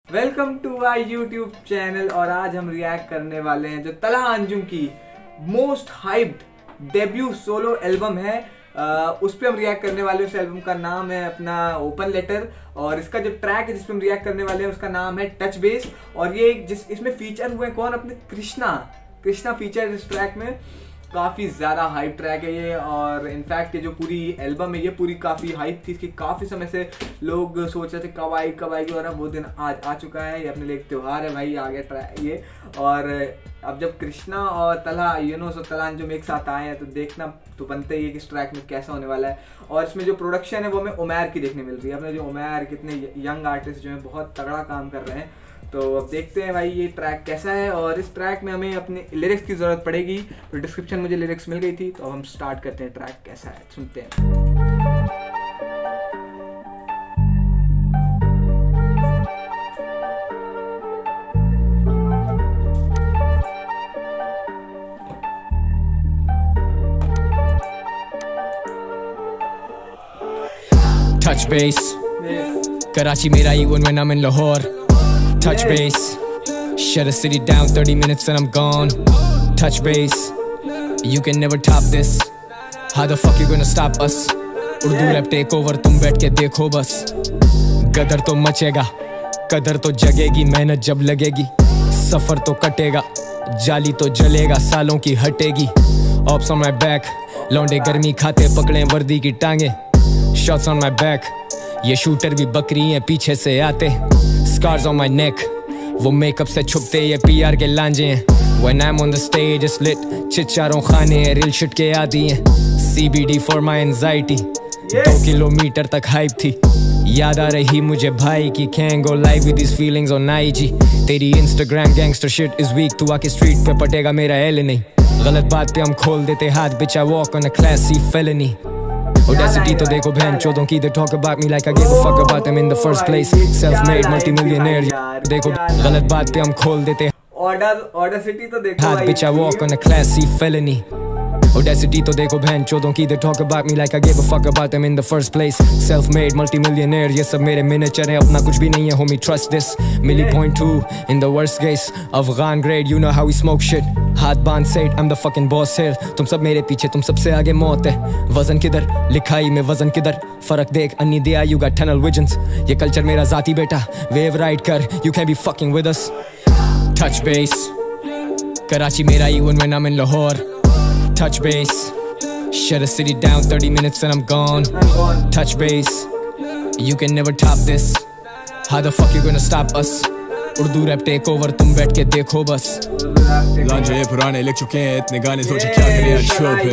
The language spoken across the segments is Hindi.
Welcome to our YouTube channel. और आज हम रिएक्ट करने वाले हैं जो तला अंजुम की most hyped debut solo album है, उस पर हम रिएक्ट करने वाले हैं। उस एल्बम का नाम है अपना ओपन लेटर, और इसका जो ट्रैक है जिसपे हम रिएक्ट करने वाले हैं उसका नाम है टच बेस। और ये इसमें फीचर हुए कौन? अपने कृष्णा फीचर इस ट्रैक में। काफ़ी ज़्यादा हाइप ट्रैक है ये, और इनफैक्ट ये जो पूरी एल्बम है ये पूरी काफ़ी हाइप थी। इसकी काफ़ी समय से लोग सोच रहे थे कब आएगी, और अब वो दिन आज आ चुका है। ये अपने लिए एक त्यौहार है भाई, आ गया ट्रैक ये। और अब जब कृष्णा और तला यूनोस और तला अंजुम एक साथ आए हैं तो देखना तो बनता ही है कि इस ट्रैक में कैसा होने वाला है। और इसमें जो प्रोडक्शन है वो हमें उमैर की देखने मिल रही है। अपने जो उमैर कितने यंग आर्टिस्ट जो हैं बहुत तगड़ा काम कर रहे हैं। तो अब देखते हैं भाई ये ट्रैक कैसा है। और इस ट्रैक में हमें अपने लिरिक्स की ज़रूरत पड़ेगी, तो डिस्क्रिप्शन मुझे लिरिक्स मिल गई थी। तो अब हम स्टार्ट करते हैं, ट्रैक कैसा है सुनते हैं। Touch base, Karachi mera even when I'm in Lahore. Touch base, shut a city down 30 minutes and I'm gone. Touch base, you can never top this. How the fuck you gonna stop us? Urdu rap take over, तुम बैठ के देखो बस। गदर तो मचेगा, कदर तो जगेगी, मेहनत जब लगेगी सफर तो कटेगा, जाली तो जलेगा, सालों की हटेगी। Ops on my back, लौंडे गर्मी खाते पकड़े वर्दी की टांगे। Shots on my back, ये शूटर भी बकरी हैं पीछे से आते। Scars on my neck, वो मेकअप से छुपते ये PR के लांजे हैं। When I'm on the stage it's lit, चिच्चारों खाने हैं, रिल शिट के आती हैं। CBD for my anxiety, 2 kilometre तक हाइप थी। याद आ रही मुझे भाई की, can't go live with these feelings on IG। तेरी Instagram gangster shit is weak, तू आके स्ट्रीट पे पटेगा मेरा एल नहीं। गलत बात पे हम खोल देते हाथ, bitch I walk on a classy felony। Audacity तो देखो बहन चौधों की, they talk about me like I give a fuck about them in the first place। Self-made multi-millionaire, देखो गलत बात पे हम खोल देते Audacity तो देखो हाथ, bitch I walk on a classy felony। Audacity तो देखो बहन चौधों की, they talk about me like I give a fuck about them in the first place। Self-made multi-millionaire, ये सब मेरे मिनिएचर हैं, अपना कुछ भी नहीं है homie, trust this। Milli point two in the worst case, Afghan grade, you know how we smoke shit। हाथ बांध set, I'm the fucking boss here। तुम सब मेरे पीछे, तुम सबसे आगे मौत है। वजन किधर, लिखाई में वजन किधर, फर्क देख अन्नी दिया, you got tunnel visions। ये कल्चर मेरा जाती बेटा, वेव राइड कर, you can't be fucking with us। Touch base, Karachi मेरा even when I'm in Lahore। Touch base, shut a city down 30 minutes and I'm gone। Touch base, you can never top this। How the fuck you gonna stop us? Urdu rap take over, तुम बैठ के देखो बस। लांजे ये पुराने लिख चुके हैं, इतने गाने सोचे क्या करें आज शो पे।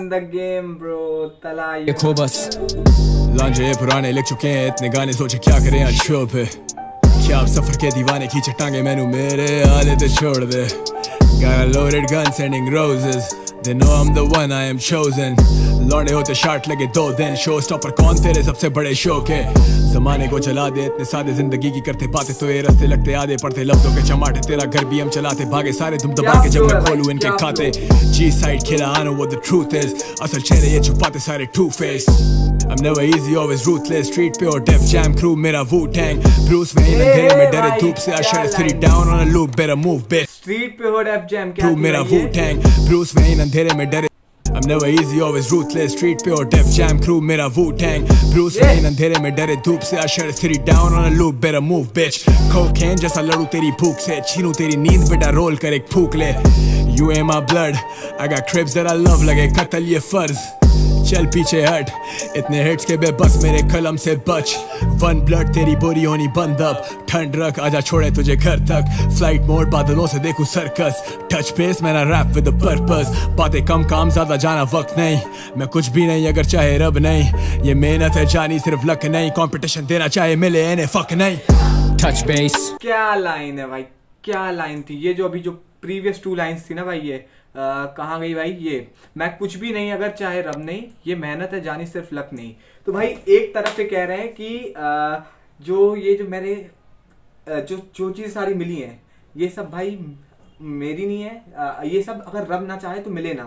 देखो बस, लांजे ये पुराने लिख चुके हैं, इतने गाने सोचे क्या करें आज शो पे। क्या आप सफर के दीवाने खींचे टांगे, मैनू मेरे आले ते छोड़ दे। Got a loaded gun sending roses, they know I'm the one, I am chosen। लौंडे होते शार्ट लगे 2 दिन, शो स्टॉपर कौन तेरे सबसे बड़े शो के। जमाने को चला दे, इतने सादे जिंदगी की करते बातें, तो ये रास्ते लगते आधे, पढ़ते लफ्जों के चमाटे, तेरा घर भी हम चलाते, भागे सारे तुम दबा के जब मैं खोलूं इनके खाते। जी साइड खेला, I know what the truth is, असल चेहरे ये छुपाते सारे two faced। I'm never easy, always ruthless, street पे और Def Jam crew मेरा Wu-Tang। Bruce Wayne अंधेरे में डरे धूप से, I shut the city down on a loop, better move bitch। Street पे हो Def Jam क्या मेरा Wu-Tang, Bruce Wayne अंधेरे में डरे। I'm never easy, always ruthless, street पे और Def Jam crew मेरा Wu-Tang। Bruce Wayne अंधेरे में डरे धूप से, I shut the city down on a loop, better move bitch। Cocaine जैसा लड़ू तेरी भूख से, छीनू तेरी नींद बेटा रोल कर एक फूक ले। You ain't my blood, I got cribs that I love, लगे कत्ल ये फर्ज। चल पीछे हट, इतने हिट्स के बेबस मेरे कलम से बच। वन ब्लड तेरी बोरी होनी बंद अब, ठंड रख आजा छोड़े तुझे घर तक। फ्लाइट मोड बादलों से देखूं सर्कस, टच बेस मेरा रैप विद अ पर्पस। बातें कम काम ज्यादा जाना वक्त नहीं, मैं कुछ भी नहीं अगर चाहे रब नहीं। ये मेहनत है जानी सिर्फ लक नहीं, कंपटीशन देना चाहे मिले इन्हें फक नहीं। टच बेस, क्या लाइन है भाई, क्या लाइन थी ये। जो अभी जो प्रीवियस 2 लाइन्स थी ना भाई, ये कहाँ गई भाई? ये मैं कुछ भी नहीं अगर चाहे रब नहीं, ये मेहनत है जानी सिर्फ लक नहीं। तो भाई एक तरफ से कह रहे हैं कि जो ये जो मेरे जो चीज़ सारी मिली हैं ये सब भाई मेरी नहीं है, ये सब अगर रब ना चाहे तो मिले ना।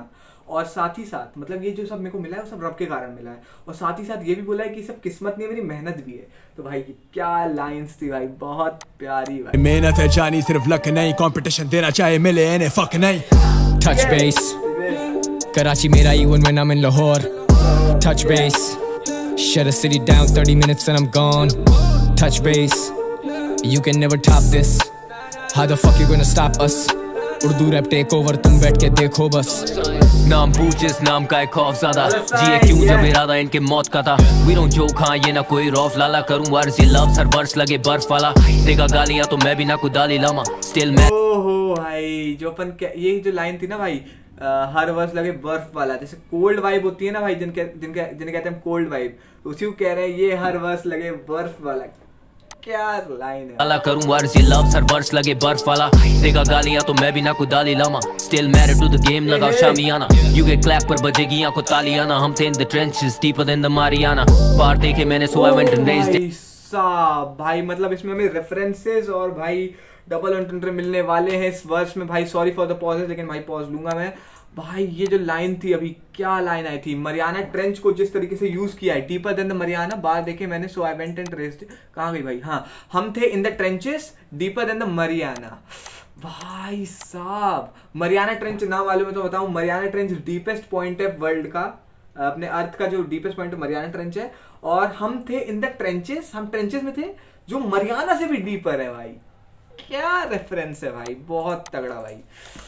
और साथ ही साथ मतलब ये जो सब मेरे को मिला है वो सब रब के कारण मिला है, और साथ ही साथ ये भी बोला है कि सब किस्मत नहीं मेरी मेहनत भी है। तो भाई क्या लाइंस थी भाई, बहुत प्यारी भाई। मेहनत है जानी सिर्फ लक नहीं, कंपटीशन देना चाहे मिले इन्हें फक नहीं। Touch base, Karachi मेरा even when I'm in Lahore. Touch base, shut a city down 30 minutes and I'm gone. Touch base, you can never top this. How the fuck you gonna stop us? Urdu rap take over, तुम बैठ के देखो बस। नाम पूछ इस नाम का एक खौफ ज़्यादा, जिए क्यों जब इरादा इनके मौत का था। We don't joke, हाँ ये ना कोई रौफ लाला, करूँ वर्स ये लफ्स हर वर्स लगे बर्फ वाला। देगा गालियाँ तो मैं भी ना कोई दाली लामा, स्टिल मैं। ओहो भाई जो अपन ये जो लाइन थी ना भाई, हर वर्ष लगे बर्फ वाला, जैसे कोल्ड वाइब होती है ना भाई, जिनके कहते हैं कोल्ड वाइब, उसी को कह रहे हैं ये हर वर्ष लगे बर्फ वाला। क्या लाइन है। अला करूं वर्स ये लव्स हर वर्स लगे बर्फ वाला, देगा गालियां तो मैं भी ना कोई Dalai Lama, still married to the game लगाओ शामियाना, यू गेट क्लैप पर बजेगी आंखों तालियाना, हम थे in the trenches deeper than the Mariana, बाहर देखे मैंने so I went and raised साहब भाई, मतलब इसमें हमें रेफरेंसेस और भाई डबल एंटेंडर मिलने वाले हैं इस वर्ष में भाई। सॉरी फॉर द पॉजेस, लेकिन भाई पॉज लूंगा मैं। भाई ये जो लाइन थी अभी, क्या लाइन आई थी, मरियाना ट्रेंच को जिस तरीके से यूज किया है, डीपर देन द मरियाना, बाहर देखे मैंने so I went and raised, कहाँ गई भाई, हाँ हम थे in the trenches deeper than the Mariana. भाई साहब मरियाना ट्रेंच ना मालूम है तो बताऊं, मरियाना ट्रेंच डीपेस्ट पॉइंट है वर्ल्ड का, अपने अर्थ का जो डीपेस्ट पॉइंट है मरियाना ट्रेंच है, और हम थे इन द ट्रेंचेस, हम ट्रेंचेस में थे जो मरियाना से भी डीपर है भाई। क्या रेफरेंस है भाई, बहुत तगड़ा भाई।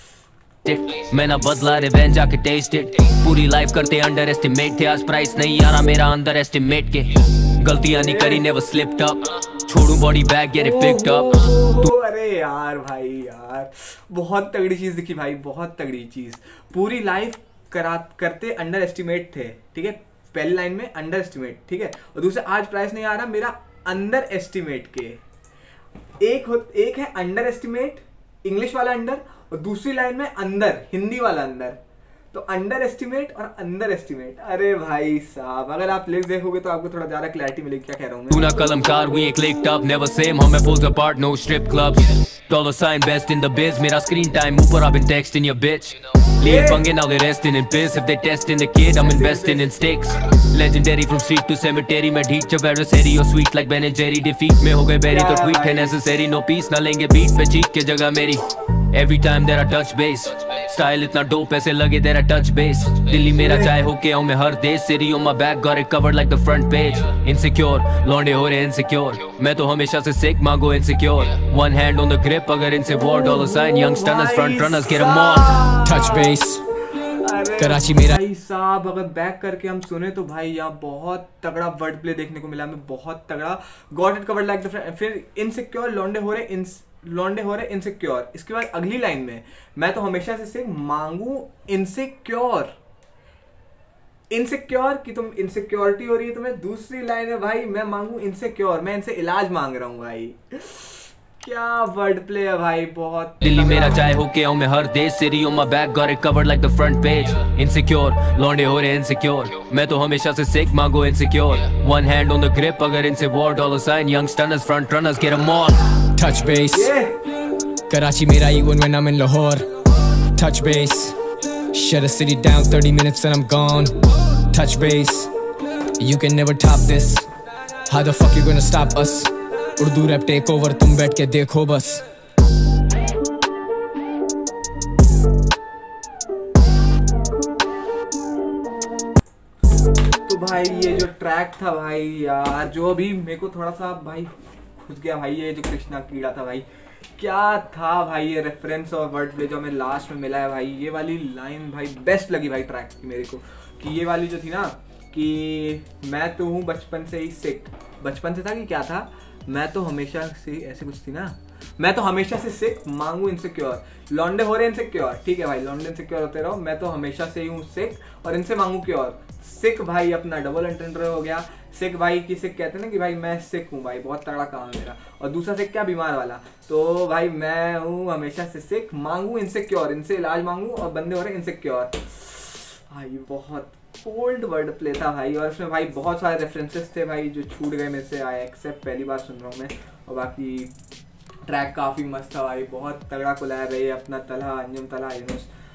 मैं ना बदला रिवेंज आके टेस्ट इट, पूरी लाइफ करते अंडर एस्टिमेट थे, आज प्राइस नहीं आ रहा मेरा अंडर एस्टिमेट के, गलतियां नहीं करी नेवर स्लिप्ड अप, छोड़ू body bag get it picked up. अरे यार भाई यार बहुत तगड़ी चीज दिखी भाई, बहुत तगड़ी चीज। पूरी लाइफ करते अंडर एस्टिमेट थे, ठीक है, पहली लाइन में अंडर एस्टिमेट, ठीक है, और दूसरे आज प्राइस नहीं आ रहा मेरा अंडर एस्टिमेट के। एक है अंडर एस्टिमेट इंग्लिश वाला अंडर, और दूसरी लाइन में अंदर हिंदी वाला अंदर, तो अंडर एस्टिमेट और अंदर एस्टिमेट। अरे भाई साहब अगर आप लिख देखोगे तो आपको थोड़ा ज्यादा क्लैरिटी मिलेगी क्या कह रहा हूँ मैं। तू ना कलमकार वी एक क्लिक्ड अप नेवर सेम, हम fools apart no strip clubs, dollar sign best in the biz, मेरा स्क्रीन टाइम ऊपर I've been texting your bitch, लिए पंगे now they resting in piss, if they testing the kid I'm investing in stakes, legendary from street to cemetery, मैं ढीठ जब adversary or sweet like Ben and Jerry, defeat में हो गए बेरी तो tweet है necessary, no peace ना लेंगे beat पे cheat के जगह मेरी, every time that I touch base, style इतना dope ऐसे लगे that I touch base, Delhi मेरा चाहे हो के आऊँ मैं हर देश, city on my back got it covered like the front page, insecure लौंडे हो रहे insecure, मैं तो हमेशा से sick मांगो insecure, one hand on the grip अगर इनसे war, dollar sign young stunners front runners get them all, touch base, Karachi मेरा। भाई साहब अगर बैक करके हम सुने तो भाई यहाँ बहुत तगड़ा वर्ड प्ले देखने को मिला हमें, बहुत तगड़ा, got it covered like the front, फिर इनसिक्योर लौंडे हो रहे इनसिक्योर, इसके बाद अगली लाइन में मैं तो हमेशा से मांगू इनसिक्योर कि तुम इनसिक्योरिटी हो रही है तुम्हें, दूसरी लाइन है भाई मैं मांगू इनसिक्योर, मैं इनसे इलाज मांग रहा हूँ भाई। क्या वर्ड प्ले है भाई, बहुत। दिल्ली मेरा चाहे हो के आऊँ मैं हर देश, city on my back got it covered like the front page, insecure लौंडे हो रहे इनसिक्योर, मैं तो हमेशा से सिक मांगो insecure, one hand on the grip अगर इनसे war, dollar sign young stunners front runners get them all, touch base, Karachi मेरा even when I'm in Lahore, touch base, shut a city down 30 minutes and I'm gone, touch base, you can never top this, how the fuck you gonna stop us, Urdu rap take over, तुम बैठ के देखो बस। तो भाई ये जो ट्रैक था भाई यार, जो अभी मेरे को थोड़ा सा भाई खुश गया भाई, ये जो कृष्णा कीड़ा था भाई, क्या था भाई ये रेफरेंस और वर्ड प्ले जो हमें लास्ट में मिला है भाई, ये वाली लाइन भाई बेस्ट लगी भाई ट्रैक की मेरे को, कि ये वाली जो थी ना कि मैं तो हूँ बचपन से ही सिक, बचपन से था कि क्या था, मैं तो हमेशा से ऐसे कुछ थी ना, मैं तो हमेशा से सिक मांगू इनसिक्योर, लौंडे हो रहे इनसिक्योर, ठीक है भाई लौंडे इनसिक्योर होते रहो, मैं तो हमेशा से ही हूँ सिक और इनसे मांगू क्योर, सिक भाई अपना डबल एंटेंडर हो गया, सिक भाई की सिक कहते हैं ना कि भाई मैं सिक हूँ भाई, बहुत तगड़ा काम है मेरा, और दूसरा सिक क्या बीमार वाला, तो भाई मैं हूँ हमेशा से सिक मांगू इनसिक्योर, इनसे इलाज मांगू और बंदे हो रहे इनसिक्योर। भाई बहुत कोल्ड वर्ड प्ले था भाई, और इसमें भाई बहुत सारे रेफरेंसेस थे भाई जो छूट गए मेरे से, आई एक्सेप्ट पहली बार सुन रहा हूँ मैं, और बाकी ट्रैक काफ़ी मस्त था भाई, बहुत तगड़ा कोलैब है ये अपना तलहा अंजुम तलहा यूनुस,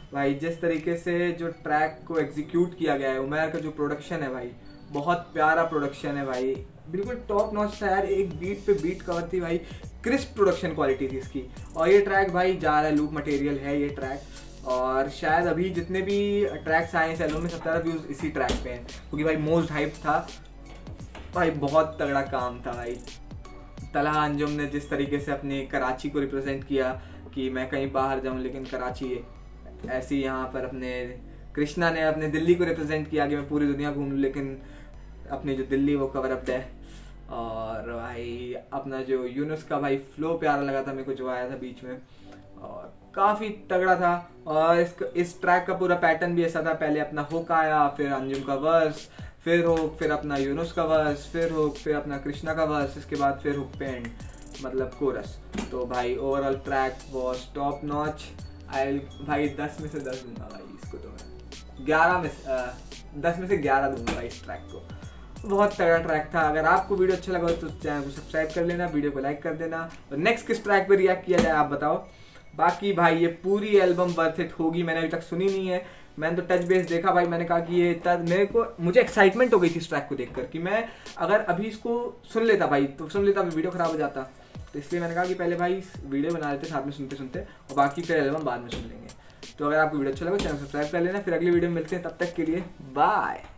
भाई जिस तरीके से जो ट्रैक को एग्जीक्यूट किया गया है, उमर का जो प्रोडक्शन है भाई, बहुत प्यारा प्रोडक्शन है भाई, बिल्कुल टॉप नॉच था यार, एक बीट पे बीट कवर थी भाई, क्रिस्प प्रोडक्शन क्वालिटी थी इसकी। और ये ट्रैक भाई जा रहा है, लूप मटेरियल है ये ट्रैक, और शायद अभी जितने भी ट्रैक्स आए इस एल्बम में सबसे ज़्यादा व्यूज़ इसी ट्रैक पे हैं, क्योंकि भाई मोस्ट हाइप था भाई, बहुत तगड़ा काम था भाई। तलहा अंजुम ने जिस तरीके से अपने कराची को रिप्रेजेंट किया कि मैं कहीं बाहर जाऊं लेकिन कराची है, ऐसे ही यहाँ पर अपने कृष्णा ने अपने दिल्ली को रिप्रेजेंट किया कि मैं पूरी दुनिया घूम लूँ लेकिन अपनी जो दिल्ली वो कवर अप है। और भाई अपना जो यूनुस का भाई फ्लो प्यारा लगा था मेरे को जो आया था बीच में, और काफ़ी तगड़ा था। और इस ट्रैक का पूरा पैटर्न भी ऐसा था, पहले अपना हुक आया, फिर अंजुम का वर्स, फिर हुक, फिर अपना यूनुस का वर्स, फिर हुक, फिर अपना कृष्णा का वर्स, इसके बाद फिर हुक पे एंड मतलब कोरस। तो भाई overall track was top notch. I भाई 10 में से 10 दूंगा भाई इसको, तो मैं 10 में से 11 दूंगा भाई इस ट्रैक को। बहुत तगड़ा ट्रैक था। अगर आपको वीडियो अच्छा लगा तो चैनल को सब्सक्राइब कर लेना, वीडियो को लाइक कर देना, और नेक्स्ट किस ट्रैक पे रिएक्ट किया जाए आप बताओ। बाकी भाई ये पूरी एल्बम वर्थ इट होगी, मैंने अभी तक सुनी नहीं है, मैंने तो टच बेस देखा भाई, मैंने कहा कि ये मुझे एक्साइटमेंट हो गई थी इस ट्रैक को देखकर कि मैं अगर अभी इसको सुन लेता भाई तो सुन लेता वीडियो खराब हो जाता, तो इसलिए मैंने कहा कि पहले भाई वीडियो बना लेते साथ में सुनते सुनते, और बाकी फिर एल्बम बाद में सुन लेंगे। तो अगर आपको वीडियो अच्छा लगा चैनल सब्सक्राइब कर लेना, फिर अगली वीडियो में मिलते हैं, तब तक के लिए बाय।